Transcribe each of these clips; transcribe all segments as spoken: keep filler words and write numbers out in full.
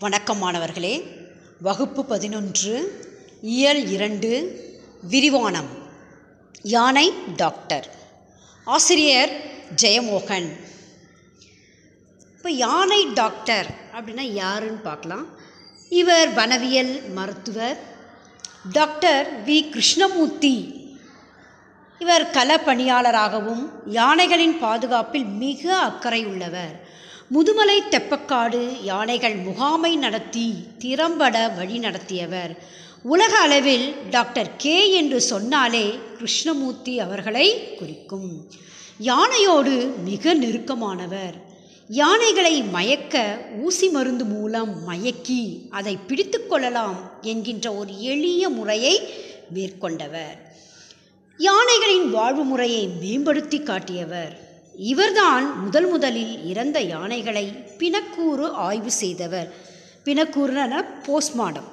வணக்கம் மாணவர்களே. வகுப்பு பதினொன்று இயல் இரண்டு விரிவானம். யானை டாக்டர். ஆசிரியர் ஜெயமோகன். இப்போ யானை டாக்டர் அப்படின்னா யாருன்னு பார்க்கலாம். இவர் வனவியல் மருத்துவர் டாக்டர் வி கிருஷ்ணமூர்த்தி. இவர் கள பணியாளராகவும் யானைகளின் பாதுகாப்பில் மிக அக்கறை உள்ளவர். முதுமலை தெப்பக்காடு யானைகள் முகாமை நடத்தி திறம்பட வழி நடத்தியவர். உலக அளவில் டாக்டர் கே என்று சொன்னாலே கிருஷ்ணமூர்த்தி அவர்களை குறிக்கும். யானையோடு மிக நெருக்கமானவர். யானைகளை மயக்க ஊசி மருந்து மூலம் மயக்கி அதை பிடித்து கொள்ளலாம் என்கின்ற ஒரு எளிய முறையை மேற்கொண்டவர். யானைகளின் வாழ்வு முறையை மேம்படுத்தி காட்டியவர். இவர்தான் முதல் முதலில் இறந்த யானைகளை பிணக்கூறு ஆய்வு செய்தவர். பிணக்கூறுன போஸ்ட்மார்டம்.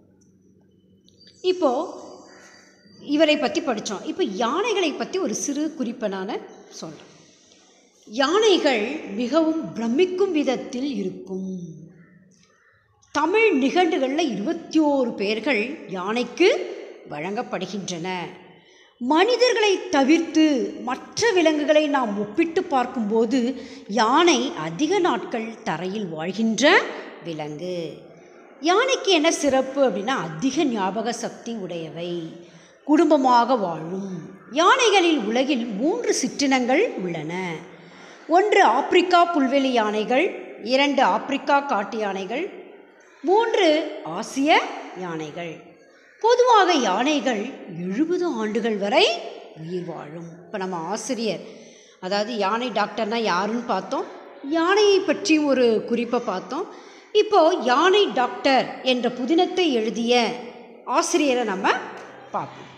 இப்போது இவரை பற்றி படித்தோம். இப்போ யானைகளை பற்றி ஒரு சிறு குறிப்பை நான் சொல்கிறேன். யானைகள் மிகவும் பிரமிக்கும் விதத்தில் இருக்கும். தமிழ் நிகண்டுகளில் இருபத்தி ஓரு பெயர்கள் யானைக்கு வழங்கப்படுகின்றன. மனிதர்களை தவிர்த்து மற்ற விலங்குகளை நாம் ஒப்பிட்டு பார்க்கும்போது யானை அதிக நாட்கள் தரையில் வாழ்கின்ற விலங்கு. யானைக்கு என்ன சிறப்பு அப்படின்னா அதிக ஞாபக சக்தி உடையவை, குடும்பமாக வாழும். யானைகளில் உலகில் மூன்று சிற்றினங்கள் உள்ளன. ஒன்று ஆப்பிரிக்கா புல்வெளி யானைகள், இரண்டு ஆப்பிரிக்கா காட்டு யானைகள், மூன்று ஆசிய யானைகள். பொதுவாக யானைகள் எழுபது ஆண்டுகள் வரை உயிர் வாழும். இப்போ நம்ம ஆசிரியர், அதாவது யானை டாக்டர்னால் யாருன்னு பார்த்தோம், யானையை பற்றி ஒரு குறிப்பை பார்த்தோம். இப்போது யானை டாக்டர் என்ற புதினத்தை எழுதிய ஆசிரியரை நம்ம பார்ப்போம்.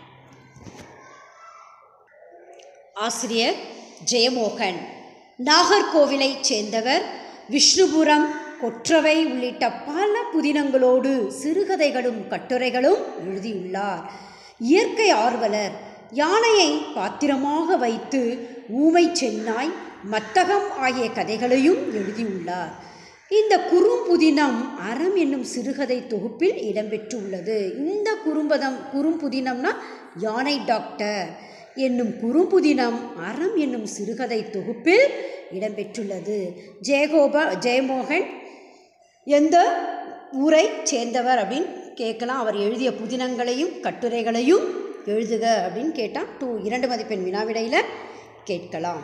ஆசிரியர் ஜெயமோகன். நாகர்கோவிலை சேர்ந்தவர். விஷ்ணுபுரம், கொற்றவை உள்ளிட்ட பல புதினங்களோடு சிறுகதைகளும் கட்டுரைகளும் எழுதியுள்ளார். இயற்கை ஆர்வலர். யானையை பாத்திரமாக வைத்து ஊமை சென்னாய், மத்தகம் ஆகிய கதைகளையும் எழுதியுள்ளார். இந்த குறும்புதினம் அறம் என்னும் சிறுகதை தொகுப்பில் இடம்பெற்றுள்ளது. இந்த குறும்பதம் குறும்புதினம்னா யானை டாக்டர் என்னும் குறும்புதினம் அறம் என்னும் சிறுகதை தொகுப்பில் இடம்பெற்றுள்ளது. ஜெயகோபா ஜெயமோகன் எந்த ஊரை சேர்ந்தவர் அப்படின்னு கேட்கலாம். அவர் எழுதிய புதினங்களையும் கட்டுரைகளையும் எழுதுக அப்படின்னு கேட்டால் டூ இரண்டு மதிப்பெண் வினாவிடையில் கேட்கலாம்.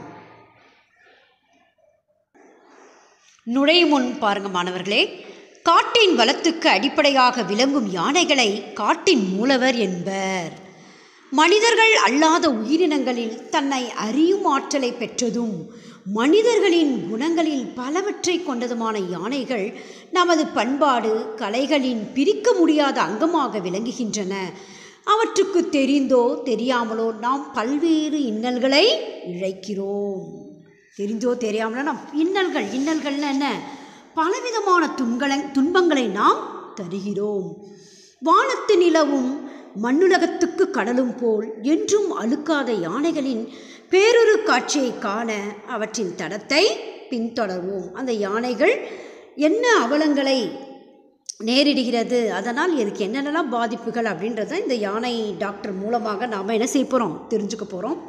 நுழையும் முன் பாருங்கள் மாணவர்களே. காட்டின் வளத்துக்கு அடிப்படையாக விளங்கும் யானைகளை காட்டின் மூலவர் என்பர். மனிதர்கள் அல்லாத உயிரினங்களில் தன்னை அறியும் ஆற்றலை பெற்றதும் மனிதர்களின் குணங்களில் பலவற்றை கொண்டதுமான யானைகள் நமது பண்பாடு கலைகளின் பிரிக்க முடியாத அங்கமாக விளங்குகின்றன. அவற்றுக்கு தெரிந்தோ தெரியாமலோ நாம் பல்வேறு இன்னல்களை இழைக்கிறோம். தெரிந்தோ தெரியாமலோ நாம் இன்னல்கள் இன்னல்கள்னு என்ன, பலவிதமான துன்களை துன்பங்களை நாம் தருகிறோம். வானத்து நிலவும் மண்ணுலகத்துக்கு கடலும் போல் என்றும் அழுக்காத யானைகளின் பேரொரு காட்சியை காண அவற்றின் தடத்தை பின்தொடர்வோம். அந்த யானைகள் என்ன அவலங்களை நேரிடுகிறது, அதனால் இதுக்கு என்னென்னலாம் பாதிப்புகள் அப்படின்றத இந்த யானை டாக்டர் மூலமாக நாம் என்ன செய்ய போகிறோம், தெரிஞ்சுக்க போகிறோம்.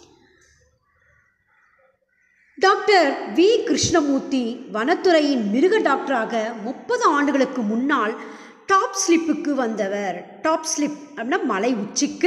டாக்டர் வி கிருஷ்ணமூர்த்தி வனத்துறையின் மிருக டாக்டராக முப்பது ஆண்டுகளுக்கு முன்னால் டாப் ஸ்லிப்புக்கு வந்தவர். டாப் ஸ்லிப் அப்படின்னா மலை உச்சிக்கு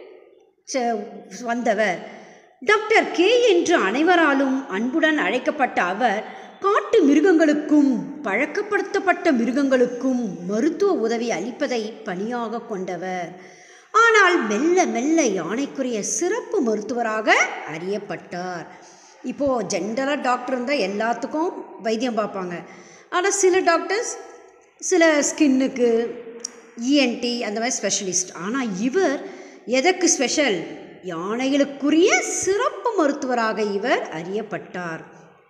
வந்தவர். டாக்டர் கே என்று அனைவராலும் அன்புடன் அழைக்கப்பட்ட அவர் காட்டு மிருகங்களுக்கும் பழக்கப்படுத்தப்பட்ட மிருகங்களுக்கும் மருத்துவ உதவி அளிப்பதை பணியாக கொண்டவர். ஆனால் மெல்ல மெல்ல யானைக்குரிய சிறப்பு மருத்துவராக அறியப்பட்டார். இப்போது ஜென்ரலாக டாக்டர் இருந்தால் எல்லாத்துக்கும் வைத்தியம் பார்ப்பாங்க. ஆனால் சில டாக்டர்ஸ் சில ஸ்கின்னுக்கு, இஎன்டி அந்த மாதிரி ஸ்பெஷலிஸ்ட். ஆனால் இவர் எதற்கு ஸ்பெஷல், யானைகளுக்குரிய சிறப்பு மருத்துவராக இவர் அறியப்பட்டார்.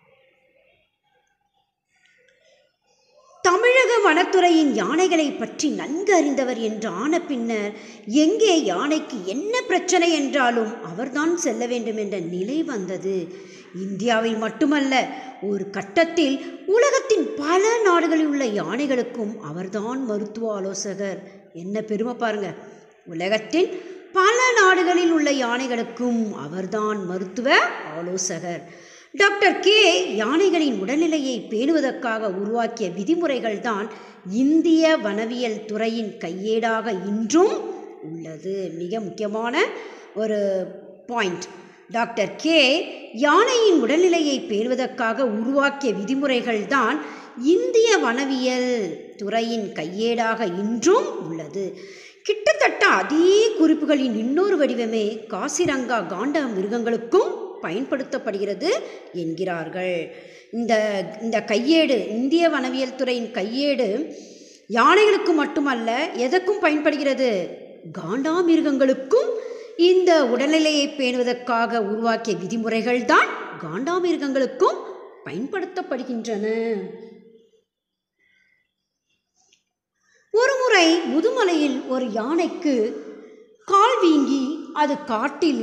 தமிழக வனத்துறையின் யானைகளை பற்றி நன்கு அறிந்தவர் என்று ஆன பின்னர் எங்கே யானைக்கு என்ன பிரச்சனை என்றாலும் அவர்தான் செல்ல வேண்டும் என்ற நிலை வந்தது. இந்தியாவில் மட்டுமல்ல, ஒரு கட்டத்தில் உலகத்தின் உலகத்தின் பல நாடுகளில் உள்ள யானைகளுக்கும் அவர்தான் மருத்துவ ஆலோசகர். என்ன பெருமை பாருங்க! உலகத்தின் பல நாடுகளில் உள்ள யானைகளுக்கும் அவர்தான் மருத்துவ ஆலோசகர். டாக்டர் கே யானைகளின் உடல்நிலையை பேணுவதற்காக உருவாக்கிய விதிமுறைகள் தான் இந்திய வனவியல் துறையின் கையேடாக இன்றும் உள்ளது. மிக முக்கியமான ஒரு பாயிண்ட். டாக்டர் கே யானையின் உடல்நிலையை பேணுவதற்காக உருவாக்கிய விதிமுறைகள் தான் இந்திய வனவியல் துறையின் கையேடாக இன்றும் உள்ளது. கிட்டத்தட்ட அதே குறிப்புகளின் இன்னொரு வடிவமே காசிரங்கா காண்ட மிருகங்களுக்கும் பயன்படுத்தப்படுகிறது என்கிறார்கள். இந்த இந்த கையேடு, இந்திய வனவியல் துறையின் கையேடு யானைகளுக்கு மட்டுமல்ல, எதற்கும் பயன்படுகிறது? காண்டாமிருகங்களுக்கும் இந்த உடல்நிலையை பேணுவதற்காக உருவாக்கிய விதிமுறைகள் தான் காண்டாமிருகங்களுக்கும் பயன்படுத்தப்படுகின்றன. ஒருமுறை முதுமலையில் ஒரு யானைக்கு கால் வீங்கி அது காட்டில்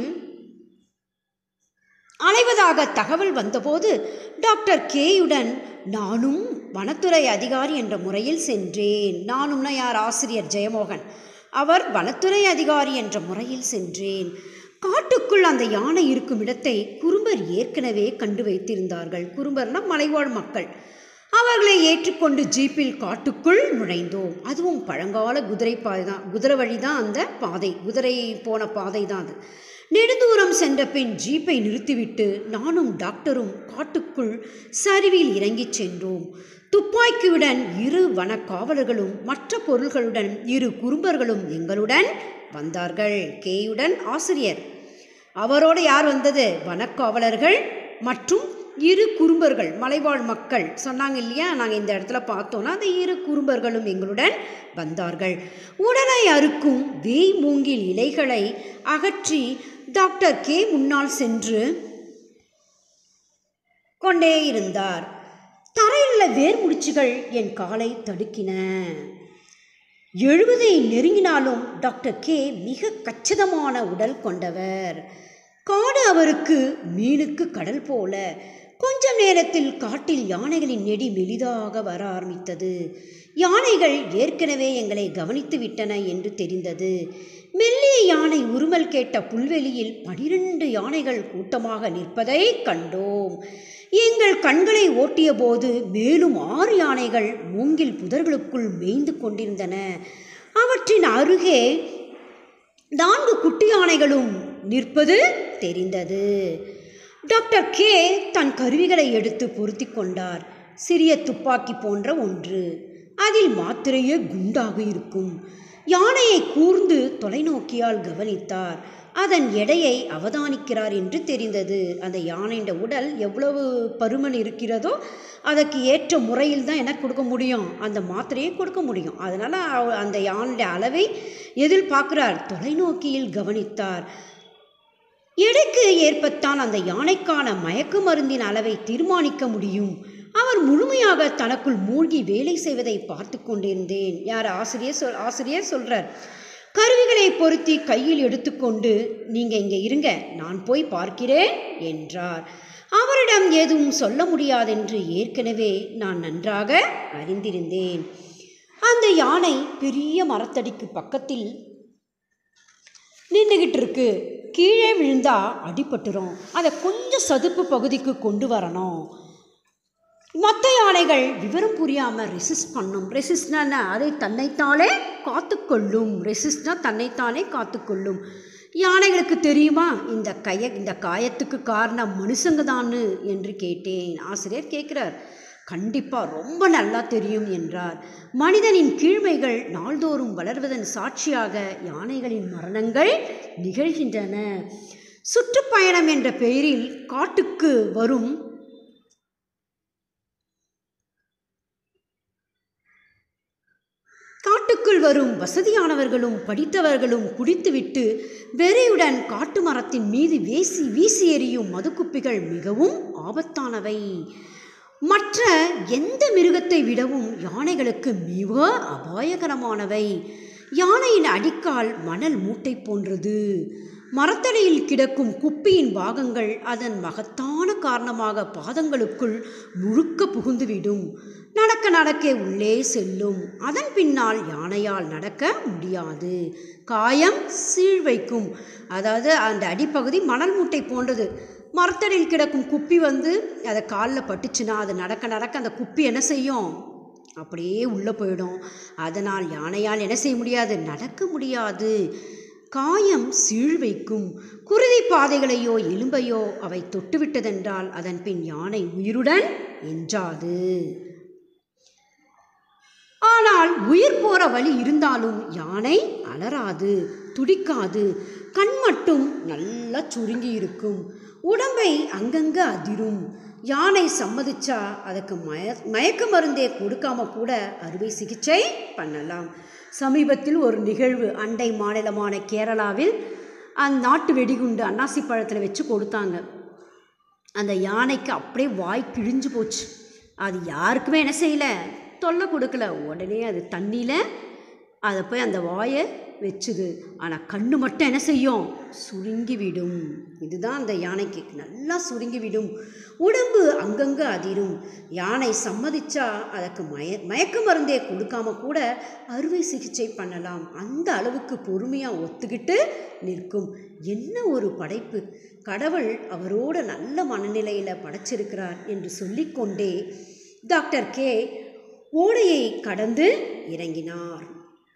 அலைவதாக தகவல் வந்தபோது டாக்டர் கேயுடன் நானும் வனத்துறை அதிகாரி என்ற முறையில் சென்றேன். நானும்னா யார்? ஆசிரியர் ஜெயமோகன். அவர் வனத்துறை அதிகாரி என்ற முறையில் சென்றேன். காட்டுக்குள் அந்த யானை இருக்கும் இடத்தை குறும்பர் ஏற்கனவே கண்டு வைத்திருந்தார்கள். குறும்பர்னா மலைவாழ் மக்கள். அவர்களை ஏற்றுக்கொண்டு ஜீப்பில் காட்டுக்குள் நுழைந்தோம். அதுவும் பழங்கால குதிரை பாதை தான், குதிரை வழி தான் அந்த பாதை, குதிரை போன பாதை தான் அது. நெடுந்தூரம் சென்ற பின் ஜீப்பை நிறுத்திவிட்டு நானும் டாக்டரும் காட்டுக்குள் சரிவில் இறங்கிச் சென்றோம். துப்பாக்கியுடன் இரு வன காவலர்களும் மற்ற பொருள்களுடன் இரு குறும்பர்களும் எங்களுடன் வந்தார்கள். கேயுடன் ஆசிரியர், அவரோடு யார் வந்தது? வனக்காவலர்கள் மற்றும் இரு குறும்பர்கள், மலைவாழ் மக்கள் சொன்னாங்க இல்லையா, நாங்கள் இந்த இடத்துல பார்த்தோன்னா அந்த இரு குறும்பர்களும் எங்களுடன் வந்தார்கள். உடலை அறுக்கும் வேய் மூங்கில் இலைகளை அகற்றி டாக்டர் கே முன்னால் சென்று கொண்டே இருந்தார். தரையுள்ள வேர் முடிச்சுகள் என் காலை தடுக்கின. எழுபதை நெருங்கினாலும் டாக்டர் கே மிக கச்சிதமான உடல் கொண்டவர். காடு அவருக்கு மீனுக்கு கடல் போல. கொஞ்சம் நேரத்தில் காட்டில் யானைகளின் நெடி மெலிதாக வர ஆரம்பித்தது. யானைகள் ஏற்கனவே எங்களை கவனித்து விட்டன என்று தெரிந்தது. மெல்லிய யானை உருமல் கேட்ட புல்வெளியில் பனிரெண்டு யானைகள் கூட்டமாக நிற்பதை கண்டோம். எங்கள் கண்களை ஓட்டிய போது மேலும் ஆறு யானைகள் மூங்கில் புதர்களுக்குள் மேய்ந்து கொண்டிருந்தன. அவற்றின் அருகே நான்கு குட்டி யானைகளும் நிற்பது தெரிந்தது. டாக்டர் கே தன் கருவிகளை எடுத்து பொருத்தி கொண்டார். சிறிய துப்பாக்கி போன்ற ஒன்று, அதில் மாத்திரையே குண்டாக இருக்கும். யானையை கூர்ந்து தொலைநோக்கியால் கவனித்தார். அதன் எடையை அவதானிக்கிறார் என்று தெரிந்தது. அந்த யானையின் உடல் எவ்வளவு பருமன் இருக்கிறதோ அதற்கு ஏற்ற முறையில் தான் என்ன கொடுக்க முடியும், அந்த மாத்திரையை கொடுக்க முடியும். அதனால் அந்த யானையுடைய அளவை எதில் பார்க்கிறார்? தொலைநோக்கியில் கவனித்தார். எடைக்கு ஏற்பத்தான் அந்த யானைக்கான மயக்க மருந்தின் அளவை தீர்மானிக்க முடியும். அவர் முழுமையாக தனக்குள் மூழ்கி வேலை செய்வதை பார்த்து கொண்டிருந்தேன். யார்? ஆசிரியர் சொல் ஆசிரியர் சொல்கிறார். கருவிகளை பொருத்தி கையில் எடுத்துக்கொண்டு நீங்கள் இங்கே இருங்க, நான் போய் பார்க்கிறேன் என்றார். அவரிடம் எதுவும் சொல்ல முடியாதென்று ஏற்கனவே நான் நன்றாக அறிந்திருந்தேன். அந்த யானை பெரிய மரத்தடிக்கு பக்கத்தில் நின்றுகிட்டு இருக்கு. கீழே விழுந்தா அடிபட்டுரும். அதை கொஞ்சம் சதுப்பு பகுதிக்கு கொண்டு வரணும். மற்ற யானைகள் விவரம் புரியாமல் ரெசிஸ்ட் பண்ணும். ரெசிஸ்ட்னா அதை தன்னைத்தானே காத்துக்கொள்ளும். ரெசிஸ்ட்னா தன்னைத்தானே காத்துக்கொள்ளும். யானைகளுக்கு தெரியுமா இந்த கைய இந்த காயத்துக்கு காரணம் மனுஷங்க தான்னு என்று கேட்டேன். ஆசிரியர் கேட்குறார். கண்டிப்பாக ரொம்ப நல்லா தெரியும் என்றார். மனிதனின் கீழ்மைகள் நாள்தோறும் வளர்வதன் சாட்சியாக யானைகளின் மரணங்கள் நிகழ்கின்றன. சுற்றுப்பயணம் என்ற பெயரில் காட்டுக்கு வரும் காட்டுக்குள் வரும் வசதியானவர்களும் படித்தவர்களும் குடித்துவிட்டு வெறியுடன் காட்டு மரத்தின் மீது வீசி வீசி எறியும் மதுக்குப்பிகள் மிகவும் ஆபத்தானவை. மற்ற எந்த மிருகத்தை விடவும் யானைகளுக்கு மிக அபாயகரமானவை. யானையின் அடிக்கால் மணல் மூட்டை போன்றது. மரத்தடியில் கிடக்கும் குப்பியின் பாகங்கள் அதன் மகத்தான காரணமாக பாதங்களுக்குள் முழுக்க புகுந்துவிடும். நடக்க நடக்க உள்ளே செல்லும். அதன் பின்னால் யானையால் நடக்க முடியாது. காயம் சீழ்வைக்கும். அதாவது அந்த அடிப்பகுதி மணல் மூட்டை போன்றது. மரத்தடியில் கிடக்கும் குப்பி வந்து அதை காலில் பட்டுச்சுன்னா அது நடக்க நடக்க அந்த குப்பி என்ன செய்யும்? அப்படியே உள்ளே போயிடும். அதனால் யானையால் என்ன செய்ய முடியாது? நடக்க முடியாது. காயம் சீழ்வைக்கும். குருதி பாதைகளையோ எலும்பையோ அவை தொட்டுவிட்டதென்றால் அதன் பின் யானை உயிருடன் எஞ்சாது. ஆனால் உயிர் போற வழி இருந்தாலும் யானை அலறாது, துடிக்காது. கண் மட்டும் நல்லா சுருங்கி இருக்கும். உடம்பை அங்கங்க அதிரும். யானை சம்மதிச்சா அதுக்கு மய மயக்க மருந்தே கொடுக்காம கூட அறுவை சிகிச்சை பண்ணலாம். சமீபத்தில் ஒரு நிகழ்வு அண்டை மாநிலமான கேரளாவில் அந்நாட்டு வெடிகுண்டு அன்னாசி பழத்தில் வச்சு கொடுத்தாங்க. அந்த யானைக்கு அப்படியே வாய் கிழிஞ்சு போச்சு. அது யாருக்குமே என்ன செய்யலை, தொல்லை கொடுக்கல. உடனே அது தண்ணியில் அதை போய் அந்த வாயை வச்சுது. ஆனால் கண்ணு மட்டும் என்ன செய்யும்? சுருங்கிவிடும். இதுதான் அந்த யானைக்கு, நல்லா சுருங்கிவிடும். உடம்பு அங்கங்கே அதிரும். யானை சம்மதிச்சா அதற்கு மய மயக்க மருந்தே கொடுக்காம கூட அறுவை சிகிச்சை பண்ணலாம். அந்த அளவுக்கு பொறுமையாக ஒத்துக்கிட்டு நிற்கும். என்ன ஒரு படைப்பு! கடவுள் அவரோட நல்ல மனநிலையில் படைச்சிருக்கிறார் என்று சொல்லிக்கொண்டே டாக்டர் கே ஓடையை கடந்து இறங்கினார்.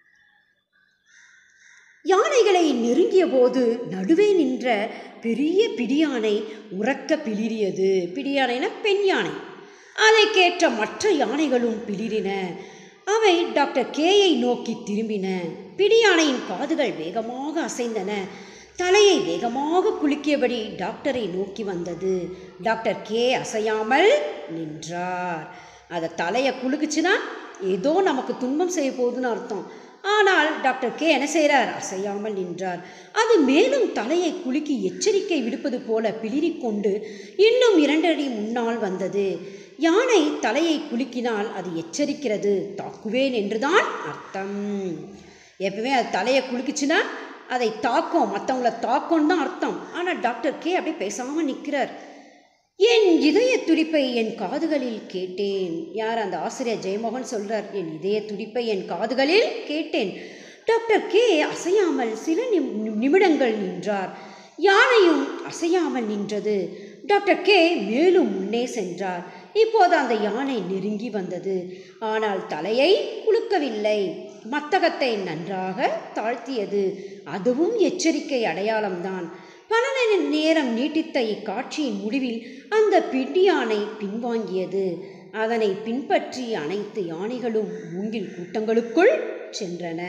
யானைகளை நெருங்கிய போது நடுவே நின்ற பெரிய பிடியானை உறக்க பிளிரியது. பிடியானைனா பெண் யானை. அதை கேட்ட மற்ற யானைகளும் பிளிரின. அவை டாக்டர் கேயை நோக்கி திரும்பின. பிடியானையின் காதுகள் வேகமாக அசைந்தன. தலையை வேகமாக குலுக்கியபடி டாக்டரை நோக்கி வந்தது. டாக்டர் கே அசையாமல் நின்றார். அதை தலையை குலுக்குச்சுன்னா ஏதோ நமக்கு துன்பம் செய்ய போகுதுன்னு அர்த்தம். ஆனால் டாக்டர் கே என்ன செய்கிறார்? அசையாமல் நின்றார். அது மேலும் தலையை குலுக்கி எச்சரிக்கை விடுப்பது போல பிளிரிக்கொண்டு இன்னும் இரண்டடி முன்னால் வந்தது. யானை தலையை குலுக்கினால் அது எச்சரிக்கிறது, தாக்குவேன் என்றுதான் அர்த்தம். எப்பவுமே அது தலையை குலுக்குச்சுன்னா அதை தாக்கும், மற்றவங்கள தாக்கும்னு தான் அர்த்தம். ஆனால் டாக்டர் கே அப்படியே பேசாமல் நிற்கிறார். என் இதய துடிப்பை என் காதுகளில் கேட்டேன். யார்? அந்த ஆசிரியர் ஜெயமோகன் சொல்கிறார். என் இதய துடிப்பை என் காதுகளில் கேட்டேன். டாக்டர் கே அசையாமல் சில நிமிடங்கள் நின்றார். யானையும் அசையாமல் நின்றது. டாக்டர் கே மேலும் முன்னே சென்றார். இப்போது அந்த யானை நெருங்கி வந்தது. ஆனால் தலையை குலுக்கவில்லை. மத்தகத்தை நன்றாக தாழ்த்தியது. அதுவும் எச்சரிக்கை அடையாளம்தான். பல நேரம் நீட்டித்த இக்காட்சியின் முடிவில் அந்த பிடியானை பின்வாங்கியது. அதனை பின்பற்றி அனைத்து யானைகளும் மூங்கில் கூட்டங்களுக்குள் சென்றன.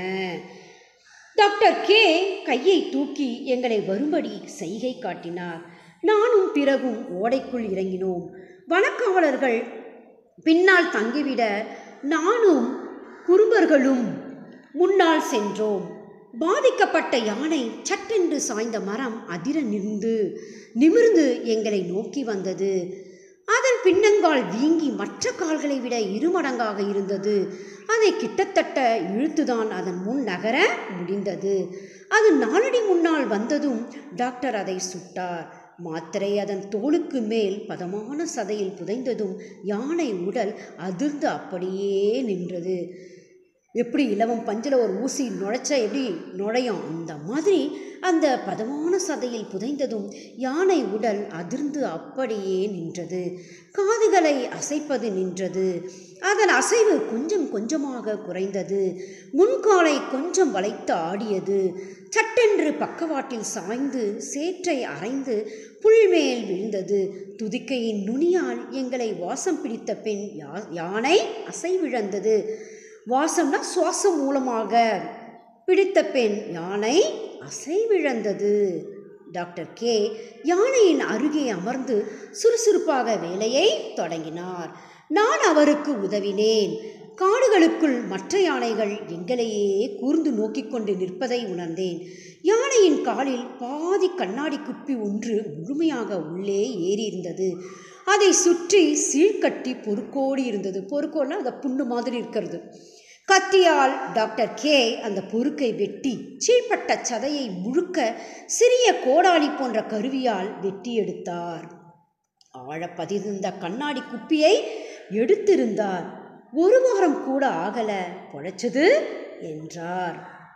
டாக்டர் கே கையை தூக்கி எங்களை வரும்படி செய்கை காட்டினார். நானும் பிறகும் ஓடைக்குள் இறங்கினோம். வனக்காவலர்கள் பின்னால் தங்கிவிட நானும் குறும்பர்களும் முன்னால் சென்றோம். பாதிக்கப்பட்ட யானை சட்டென்று சாய்ந்த மரம் அதிர நின்று நிமிர்ந்து எங்களை நோக்கி வந்தது. அதன் பின்னங்கால் வீங்கி மற்ற கால்களை விட இருமடங்காக இருந்தது. அதை கிட்டத்தட்ட இழுத்துதான் அதன் முன் நகர முடிந்தது. அது நாலடி முன்னால் வந்ததும் டாக்டர் அதை சுட்டார். மாத்திரை அதன் தோளுக்கு மேல் பதமான சதையில் புதைந்ததும் யானை உடல் அதிர்ந்து அப்படியே நின்றது. எப்படி இலவம் பஞ்சில் ஒரு ஊசி நுழைச்சா எப்படி நுழையும், அந்த மாதிரி அந்த பதமான சதையில் புதைந்ததும் யானை உடல் அதிர்ந்து அப்படியே நின்றது. காதுகளை அசைப்பது நின்றது. அதன் அசைவு கொஞ்சம் கொஞ்சமாக குறைந்தது. முன்காலை கொஞ்சம் வளைத்து ஆடியது. சட்டென்று பக்கவாட்டில் சாய்ந்து சேற்றை அரைந்து புல்மேல் விழுந்தது. துதிக்கையின் நுனியால் எங்களை வாசம் பிடித்த பெண் யா யானை அசைவிழந்தது. வாசம்னா சுவாசம் மூலமாக பிடித்த பெண் யானை அசைவிழந்தது. டாக்டர் கே யானையின் அருகே அமர்ந்து சுறுசுறுப்பாக வேலையை தொடங்கினார். நான் அவருக்கு உதவினேன். காடுகளுக்குள் மற்ற யானைகள் எங்களையே கூர்ந்து நோக்கி கொண்டு நிற்பதை உணர்ந்தேன். யானையின் காலில் பாதி கண்ணாடி குப்பி ஒன்று முழுமையாக உள்ளே ஏறியிருந்தது. அதை சுற்றி சீழ்கட்டி பொறுக்கோடி இருந்தது. பொறுக்கோன்னா அதை புண்ணு மாதிரி இருக்கிறது. கத்தியால் டாக்டர் கே அந்த பொறுக்கை வெட்டி சீழ்பட்ட சதையை முழுக்க சிறிய கோடாலி போன்ற கருவியால் வெட்டி எடுத்தார். ஆழ பதிர்ந்த கண்ணாடி குப்பியை எடுத்திருந்தார். ஒரு வாரம் கூட ஆகல, பொழைச்சது என்றார்.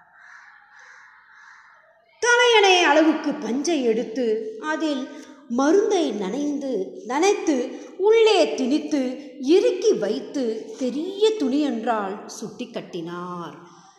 தலையணை அளவுக்கு பஞ்சை எடுத்து அதில் மருந்தை நனைந்து நனைத்து உள்ளே திணித்து இறுக்கி வைத்து பெரிய துணி என்றால் சுட்டி கட்டினார்.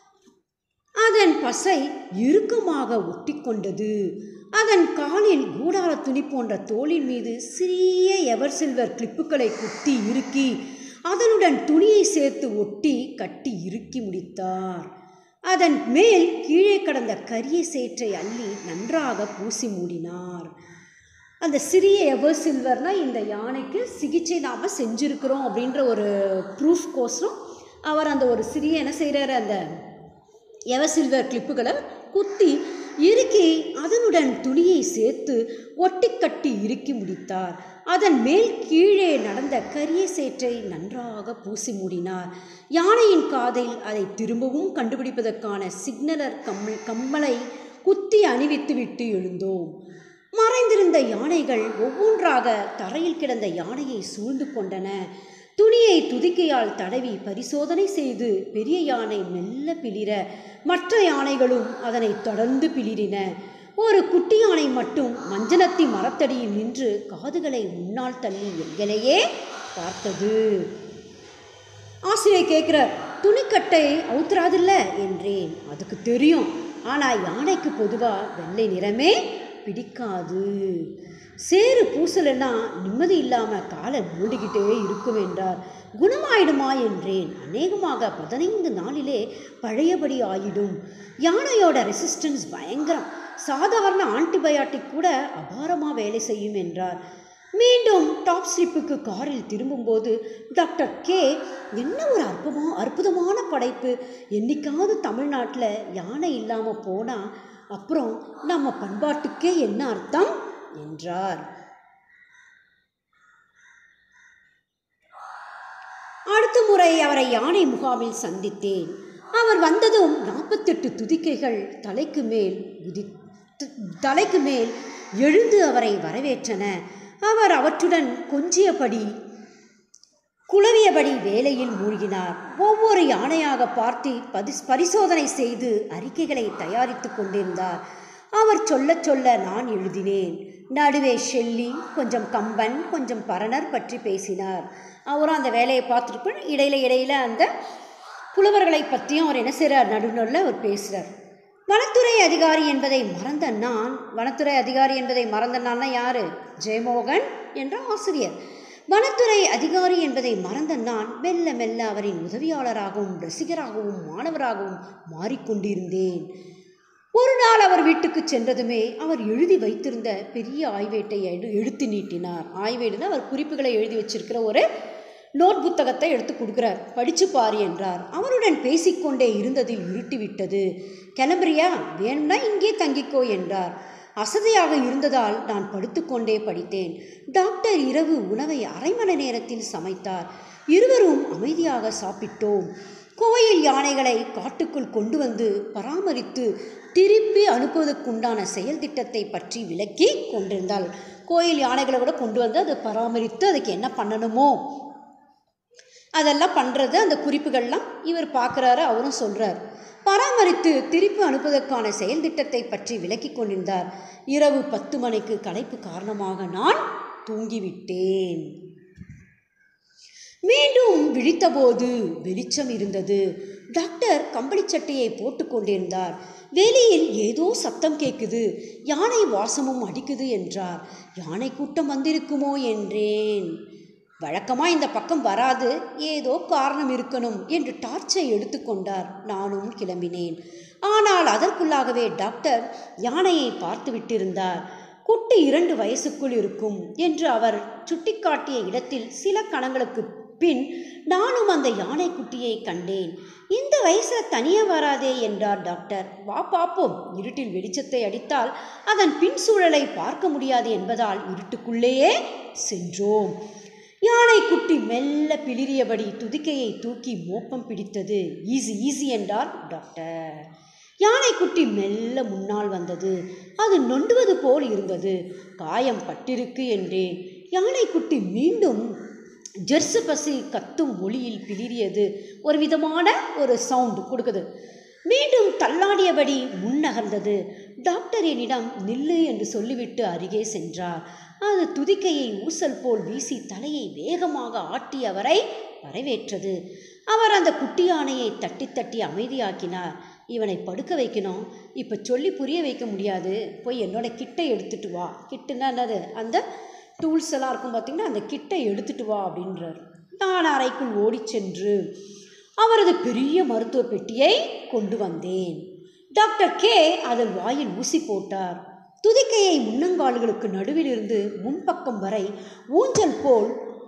அதன் பசை இறுக்கமாக ஒட்டி கொண்டது. அதன் காலில் கூடார துணி போன்ற தோளின் மீது சிறிய எவர் சில்வர் கிளிப்புகளை குத்தி இறுக்கி அதனுடன் துணியை சேர்த்து ஒட்டி கட்டி இறுக்கி முடித்தார். அதன் மேல் கீழே கடந்த கரிய சேற்றை அள்ளி நன்றாக பூசி மூடினார். அந்த சிறிய எவர் சில்வர்னால் இந்த யானைக்கு சிகிச்சை நாம் செஞ்சுருக்கிறோம் அப்படின்ற ஒரு ப்ரூஃப் கோசம் அவர் அந்த ஒரு சிறிய என்ன செய்கிறார், அந்த எவர் சில்வர் கிளிப்புகளை குத்தி இறுக்கி அதனுடன் துணியை சேர்த்து ஒட்டி கட்டி இறுக்கி முடித்தார். அதன் மேல் கீழே நடந்த கரிய சேற்றை நன்றாக பூசி மூடினார். யானையின் காதில் அதை திரும்பவும் கண்டுபிடிப்பதற்கான சிக்னலர் கம்மல் கம்மலை குத்தி அணிவித்து விட்டு எழுந்தோம். மறைந்திருந்த யானைகள் ஒவ்வொன்றாக தரையில் கிடந்த யானையை சூழ்ந்து கொண்டன. துணியை துதிக்கையால் தடவி பரிசோதனை செய்து பெரிய யானை மெல்ல பிளிர மற்ற யானைகளும் அதனை தொடர்ந்து பிளிரின. ஒரு குட்டி யானை மட்டும் மஞ்சனத்தி மரத்தடியில் நின்று காதுகளை முன்னால் தள்ளி எங்களையே பார்த்தது. ஆசிரியர் கேட்கிறார், துணிக்கட்டை அவுத்துறாதில்ல என்றேன். அதுக்கு தெரியும், ஆனால் யானைக்கு பொதுவாக வெள்ளை நிறமே பிடிக்காது. சேறு பூசலைன்னா நிம்மதி இல்லாமல் காலை மூடிக்கிட்டே இருக்கும் என்றார். குணமாயிடுமா என்றேன். அநேகமாக பதினைந்து நாளிலே பழையபடி ஆயிடும். யானையோட ரெசிஸ்டன்ஸ் பயங்கரம். சாதாரண ஆன்டிபயாட்டிக் கூட அபாரமாக வேலை செய்யும் என்றார். மீண்டும் டாப் ஸ்லிப்புக்கு காரில் திரும்பும்போது டாக்டர் கே, என்ன ஒரு அற்புதமா அற்புதமான படைப்பு. என்னைக்காவது தமிழ்நாட்டில் யானை இல்லாமல் போனால் அப்புறம் நம்ம பண்பாட்டுக்கே என்ன அர்த்தம் என்றார். அடுத்த முறை அவரை யானை முகாமில் சந்தித்தேன். அவர் வந்ததும் நாற்பத்தெட்டு துதிக்கைகள் தலைக்கு மேல் குதி தலைக்கு மேல் எழுந்து அவரை வரவேற்றன. அவர் அவற்றுடன் கொஞ்சியபடி குளவியபடி வேலையில் மூழ்கினார். ஒவ்வொரு யானையாக பார்த்து பதி பரிசோதனை செய்து அறிக்கைகளை தயாரித்து கொண்டிருந்தார். அவர் சொல்ல சொல்ல நான் எழுதினேன். நடுவே ஷெல்லி, கொஞ்சம் கம்பன், கொஞ்சம் பரணர் பற்றி பேசினார். அவரும் அந்த வேலையை பார்த்துருப்பேன். இடையில இடையில அந்த புலவர்களை பற்றியும் அவர் என்ன செய்கிறார், நடுநொல்ல அவர் பேசுகிறார். வனத்துறை அதிகாரி என்பதை மறந்த நான் வனத்துறை அதிகாரி என்பதை மறந்த நான்னா யார்? ஜெயமோகன் என்ற ஆசிரியர். வனத்துறை அதிகாரி என்பதை மறந்த நான் மெல்ல மெல்ல அவரின் உதவியாளராகவும் ரசிகராகவும் மாணவராகவும் மாறிக்கொண்டிருந்தேன். ஒரு நாள் அவர் வீட்டுக்கு சென்றதுமே அவர் எழுதி வைத்திருந்த பெரிய ஆய்வேட்டை எடு எடுத்து நீட்டினார். ஆய்வேடுன்னு அவர் குறிப்புகளை எழுதி வச்சிருக்கிற ஒரு நோட் புத்தகத்தை எடுத்து கொடுக்குறார். படிச்சு பாரு என்றார். அவருடன் பேசிக்கொண்டே இருந்ததில் இருட்டிவிட்டது. கிளம்புறியா? வேணும்னா இங்கே தங்கிக்கோ என்றார். அசதியாக இருந்ததால் நான் படுத்துக்கொண்டே படித்தேன். டாக்டர் இரவு உணவை அரை மணி நேரத்தில் சமைத்தார். இருவரும் அமைதியாக சாப்பிட்டோம். கோயில் யானைகளை காட்டுக்குள் கொண்டு வந்து பராமரித்து திருப்பி அனுப்புவதற்குண்டான செயல் திட்டத்தை பற்றி விளக்கி கொண்டிருந்தாள். கோயில் யானைகளை கூட கொண்டு வந்து அதை பராமரித்து அதுக்கு என்ன பண்ணணுமோ அதெல்லாம் பண்ணுறது, அந்த குறிப்புகள்லாம் இவர் பார்க்குறாரு, அவரும் சொல்கிறார். பராமரித்து திருப்பி அனுப்புவதற்கான செயல் திட்டத்தை பற்றி விளக்கி கொண்டிருந்தார். இரவு பத்து மணிக்கு களைப்பு காரணமாக நான் தூங்கிவிட்டேன். மீண்டும் விழித்தபோது வெளிச்சம் இருந்தது. டாக்டர் கம்பளி சட்டையை போட்டு கொண்டிருந்தார். வெளியில் ஏதோ சத்தம் கேட்குது, யானை வாசமும் அடிக்குது என்றார். யானை கூட்டம் வந்திருக்குமோ என்றேன். வழக்கமாக இந்த பக்கம் வராது, ஏதோ காரணம் இருக்கணும் என்று டார்ச்சை எடுத்துக்கொண்டார். நானும் கிளம்பினேன். ஆனால் அதற்குள்ளாகவே டாக்டர் யானையை பார்த்து விட்டிருந்தார். குட்டி இரண்டு வயசுக்குள் இருக்கும் என்று அவர் சுட்டிக்காட்டிய இடத்தில் சில கணங்களுக்கு பின் நானும் அந்த யானை குட்டியை கண்டேன். இந்த வயசில் தனியாக வராதே என்றார் டாக்டர். வா பார்ப்போம். இருட்டில் வெளிச்சத்தை அடித்தால் அதன் பின் சூழலை பார்க்க முடியாது என்பதால் இருட்டுக்குள்ளேயே சென்றோம். யானை யானை குட்டி மெல்ல பிளிரியபடி துதிக்கையை தூக்கி மோப்பம் பிடித்தது. ஈஸி ஈஸி என்றார் டாக்டர். யானைக்குட்டி மெல்ல முன்னால் வந்தது. அது நொண்டுவது போல் இருந்தது. காயம் பட்டிருக்கு என்றேன். யானைக்குட்டி மீண்டும் ஜெர்சு பசி கத்தும் ஒளியில் பிளிரியது. ஒரு விதமான ஒரு சவுண்டு கொடுக்குது. மீண்டும் தள்ளாடியபடி முன்னகர்ந்தது. டாக்டர் என்னிடம் நில்லு என்று சொல்லிவிட்டு அருகே சென்றார். அது துதிக்கையை ஊசல் போல் வீசி தலையை வேகமாக ஆட்டி அவரை வரவேற்றது. அவர் அந்த குட்டி யானையை தட்டி தட்டி அமைதியாக்கினார். இவனை படுக்க வைக்கணும், இப்போ சொல்லி புரிய வைக்க முடியாது, போய் என்னோட கிட்டை எடுத்துட்டு வா. கிட்டுன்னா என்னது, அந்த டூல்ஸ் எல்லாம் இருக்கும் பார்த்திங்கன்னா, அந்த கிட்டை எடுத்துட்டு வா அப்படின்றார். நான் அறைக்குள் ஓடி சென்று அவரது பெரிய மருத்துவ பெட்டியை கொண்டு வந்தேன். டாக்டர் கே அதன் வாயில் ஊசி போட்டார். துதிக்கையை முன்னங்கால்களுக்கு நடுவில் இருந்து முன்பக்கம் வரை ஊஞ்சல் போல்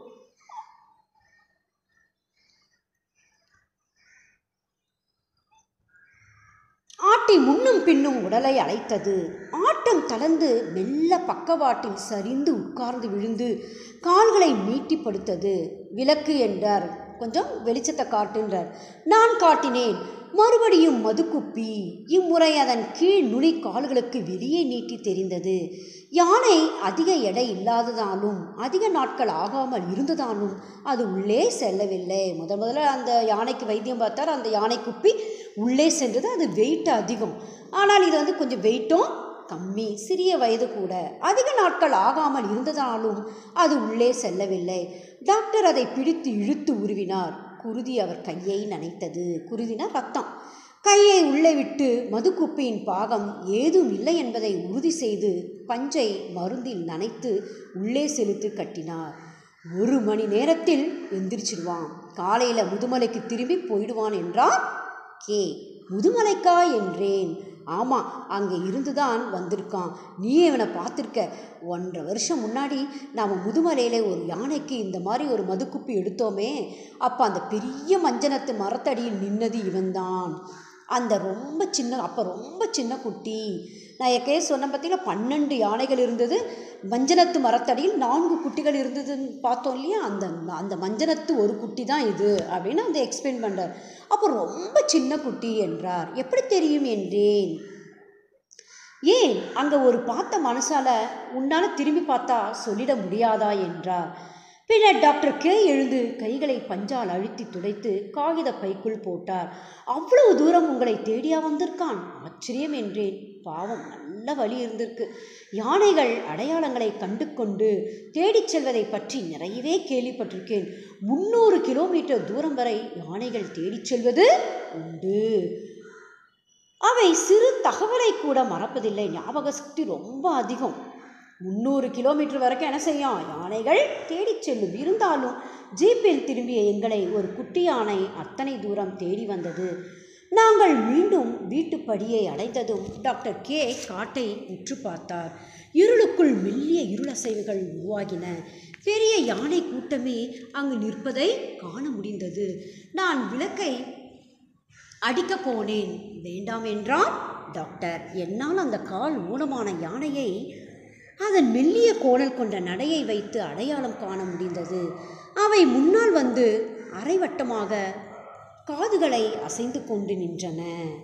ஆட்டி முன்னும் பின்னும் உடலை அழைத்தது. ஆட்டம் தளர்ந்து மெல்ல பக்கவாட்டில் சரிந்து உட்கார்ந்து விழுந்து கால்களை நீட்டி படுத்தது. விளக்கு என்றார். கொஞ்சம் வெளிச்சத்தை காட்டுன்றார். நான் காட்டினேன். மறுபடியும் மதுக்குப்பி. இம்முறை அதன் கீழ் நுனி கால்களுக்கு வெளியே நீட்டி தெரிந்தது. யானை அதிக எடை இல்லாததாலும் அதிக நாட்கள் ஆகாமல் இருந்ததாலும் அது உள்ளே செல்லவில்லை. முத முதல்ல அந்த யானைக்கு வைத்தியம் பார்த்தார். அந்த யானை குப்பி உள்ளே சென்றது. அது வெயிட் அதிகம். ஆனால் இது வந்து கொஞ்சம் வெயிட்டும் கம்மி, சிறிய வயது கூட. அதிக நாட்கள் ஆகாமல் இருந்ததாலும் அது உள்ளே செல்லவில்லை. டாக்டர் அதை பிடித்து இழுத்து உருவினார். குருதி அவர் கையை நனைத்தது. குருதினா ரத்தம். கையை உள்ளே விட்டு மதுக்குப்பியின் பாகம் ஏதும் இல்லை என்பதை உறுதி செய்து பஞ்சை மருந்தில் நனைத்து உள்ளே செலுத்து கட்டினார். ஒரு மணி நேரத்தில் எந்திரிச்சிடுவான். காலையில் முதுமலைக்கு திரும்பி போயிடுவான் என்றார் கே. முதுமலைக்கா என்றேன். ஆமாம், அங்கே இருந்துதான் வந்திருக்கான். நீ இவனை பார்த்துருக்க. ஒன்றரை வருஷம் முன்னாடி நாம் முதுமலையில் ஒரு யானைக்கு இந்த மாதிரி ஒரு மதுக்குப்பி எடுத்தோமே, அப்போ அந்த பெரிய மஞ்சனத்து மரத்தடியில் நின்னது இவன்தான். அந்த ரொம்ப சின்ன, அப்போ ரொம்ப சின்ன குட்டி. நான் ஏற்கனவே சொன்ன பார்த்தீங்கன்னா பன்னெண்டு யானைகள் இருந்தது. மஞ்சனத்து மரத்தடியில் நான்கு குட்டிகள் இருந்ததுன்னு பார்த்தோம் இல்லையா, அந்த அந்த மஞ்சனத்து ஒரு குட்டி தான் இது அப்படின்னு அந்த எக்ஸ்பிளைன் பண்ணுறார். அப்போ ரொம்ப சின்ன குட்டி என்றார். எப்படி தெரியும் என்றேன். ஏன் அங்கே ஒரு பார்த்த மனசால உன்னால் திரும்பி பார்த்தா சொல்லிட முடியாதா என்றார். பின்னர் டாக்டர் கே எழுந்து கைகளை பஞ்சால் அழுத்தி துடைத்து காகித பைக்குள் போட்டார். அவ்வளவு தூரம் உங்களை தேடியா வந்திருக்கான்? ஆச்சரியம் என்றேன். பாவம், நல்ல வழி இருந்திருக்கு. யானைகள் அடையாளங்களை கண்டு கொண்டு தேடிச் செல்வதை பற்றி நிறையவே கேள்விப்பட்டிருக்கேன். முன்னூறு கிலோமீட்டர் தூரம் வரை யானைகள் தேடிச் செல்வது உண்டு. அவை சிறு தகவலை கூட மறப்பதில்லை. ஞாபக சக்தி ரொம்ப அதிகம். முந்நூறு கிலோமீட்டர் வரைக்கும் என்ன செய்யும், யானைகள் தேடிச் செல்லும். இருந்தாலும் ஜீப்பில் திரும்பிய எங்களை ஒரு குட்டி யானை அத்தனை தூரம் தேடி வந்தது. நாங்கள் மீண்டும் வீட்டுப்படியை அடைந்ததும் டாக்டர் கே காட்டை உற்று பார்த்தார். இருளுக்குள் மெல்லிய இருளசைவுகள் உருவாகின. பெரிய யானை கூட்டமே அங்கு நிற்பதை காண முடிந்தது. நான் விளக்கை அடிக்க போனேன். வேண்டாம் என்றான் டாக்டர். என்னால் அந்த கால் ஊனமான யானையை அதன் மெல்லிய கோணல் கொண்ட நடையை வைத்து அடையாளம் காண முடிந்தது. அவை முன்னால் வந்து அரைவட்டமாக காதுகளை அசைந்து கொண்டு நின்றன.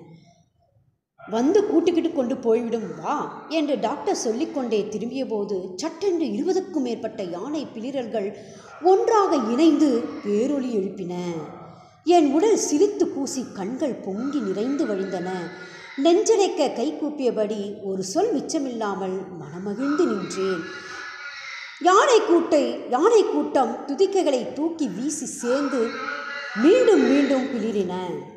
வந்து கூட்டிக்கிட்டு கொண்டு போய்விடும் வா என்று டாக்டர் சொல்லிக்கொண்டே திரும்பிய போது சட்டென்று இருபதுக்கும் மேற்பட்ட யானை பிளிரல்கள் ஒன்றாக இணைந்து பேரொலி எழுப்பின. என் உடல் சிரித்து கூசி கண்கள் பொங்கி நிறைந்து வழிந்தன. நெஞ்சடைக்க கை கூப்பியபடி ஒரு சொல் மிச்சமில்லாமல் மனமகிழ்ந்து நின்றேன். யானை கூட்டை யானை கூட்டம் துதிக்கைகளை தூக்கி வீசி சேர்ந்து மீண்டும் மீண்டும் பிளிரின.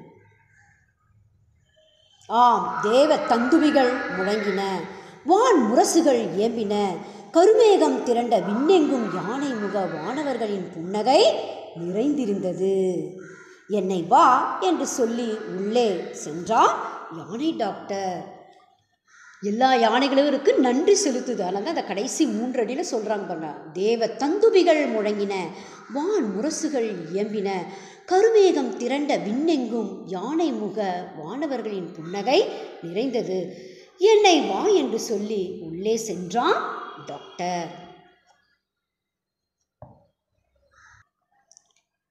ஆம், தேவ தந்துவிகள் முழங்கின. வான் முரசுகள் ஏம்பின. கருமேகம் திரண்ட விண்ணெங்கும் யானை முக வானவர்களின் புன்னகை நிறைந்திருந்தது. என்னை வா என்று சொல்லி உள்ளே சென்றார் யானை டாக்டர். எல்லா யானைகளுக்கு நன்றி செலுத்துது. அதனால அந்த கடைசி மூன்று அடியில் சொல்கிறாங்க பாருங்க. தேவ தந்துபிகள் முழங்கின, வான் முரசுகள் இயம்பின, கருமேகம் திரண்ட விண்ணெங்கும் யானை முக வானவர்களின் புன்னகை நிறைந்தது. என்னை வா என்று சொல்லி உள்ளே சென்றான் டாக்டர்.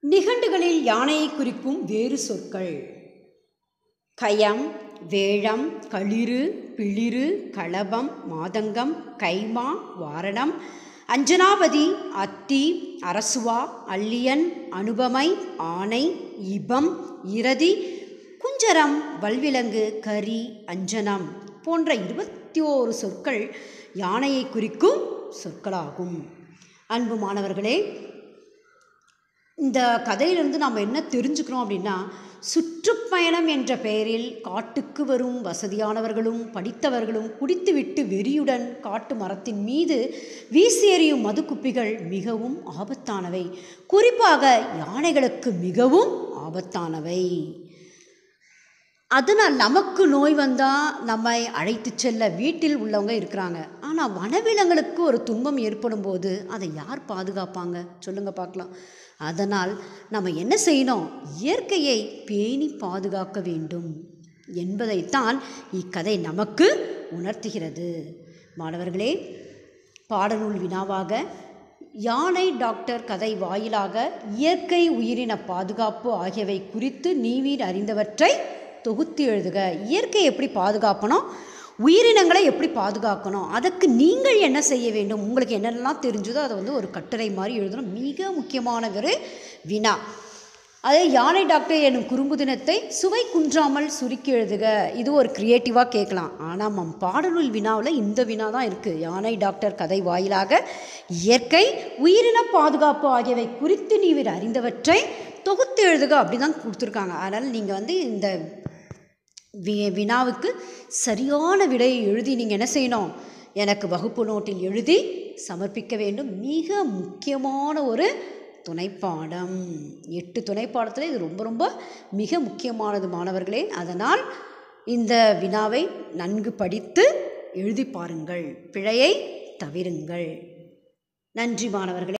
நிகண்டுகளில் யானையை குறிக்கும் வேறு சொற்கள்: கயம், வேழம், களிறு, பிளிறு, களபம், மாதங்கம், கைமா, வாரணம், அஞ்சனாவதி, அத்தி, அரசுவா, அல்லியன், அனுபமை, ஆனை, இபம், இரதி, குஞ்சரம், வல்விலங்கு, கரி, அஞ்சனம் போன்ற இருபத்தி ஓரு சொற்கள் யானையை குறிக்கும் சொற்களாகும். அன்பு மாணவர்களே, இந்த கதையிலிருந்து நாம் என்ன தெரிஞ்சுக்கிறோம் அப்படின்னா, சுற்றுப்பயணம் என்ற பெயரில் காட்டுக்கு வரும் வசதியானவர்களும் படித்தவர்களும் குடித்துவிட்டு வெறியுடன் காட்டு மரத்தின் மீது வீசி எறியும் மதுக்குப்பிகள் மிகவும் ஆபத்தானவை. குறிப்பாக யானைகளுக்கு மிகவும் ஆபத்தானவை. அதனால் நமக்கு நோய் வந்தால் நம்மை அழைத்து செல்ல வீட்டில் உள்ளவங்க இருக்கிறாங்க. ஆனால் வனவிலங்குகளுக்கு ஒரு துன்பம் ஏற்படும் போது அதை யார் பாதுகாப்பாங்க சொல்லுங்கள் பார்க்கலாம். அதனால் நம்ம என்ன செய்யணும்? இயற்கையை பேணி பாதுகாக்க வேண்டும் என்பதைத்தான் இக்கதை நமக்கு உணர்த்துகிறது. மாணவர்களே, பாடநூல் வினாவாக யானை டாக்டர் கதை வாயிலாக இயற்கை உயிரின பாதுகாப்பு ஆகியவை குறித்து நீவீர் அறிந்தவற்றை தொகுத்து எழுதுக. இயற்கையை எப்படி பாதுகாக்கணும், உயிரினங்களை எப்படி பாதுகாக்கணும், அதற்கு நீங்கள் என்ன செய்ய வேண்டும், உங்களுக்கு என்னெல்லாம் தெரிஞ்சதோ அதை வந்து ஒரு கட்டுரை மாதிரி எழுதணும். மிக முக்கியமான ஒரு வினா. அதே யானை டாக்டர் எனும் குறும்பு தினத்தை சுவை குன்றாமல் சுருக்கி எழுதுக. இது ஒரு க்ரியேட்டிவாக கேட்கலாம். ஆனால் நம் பாடநூல் வினாவில் இந்த வினா தான் இருக்குது. யானை டாக்டர் கதை வாயிலாக இயற்கை உயிரின பாதுகாப்பு ஆகியவை குறித்து நீர் அறிந்தவற்றை தொகுத்து எழுதுக அப்படி தான் கொடுத்துருக்காங்க. அதனால் நீங்கள் வந்து இந்த வி வினாவுக்கு சரியான விடையை எழுதி நீங்கள் என்ன செய்யணும்? எனக்கு வகுப்பு நோட்டில் எழுதி சமர்ப்பிக்க வேண்டும். மிக முக்கியமான ஒரு துணைப்பாடம். எட்டு துணைப்பாடத்தில் இது ரொம்ப ரொம்ப மிக முக்கியமானது மாணவர்களே. அதனால் இந்த வினாவை நன்கு படித்து எழுதி பாருங்கள். பிழையை தவிருங்கள். நன்றி மாணவர்களே.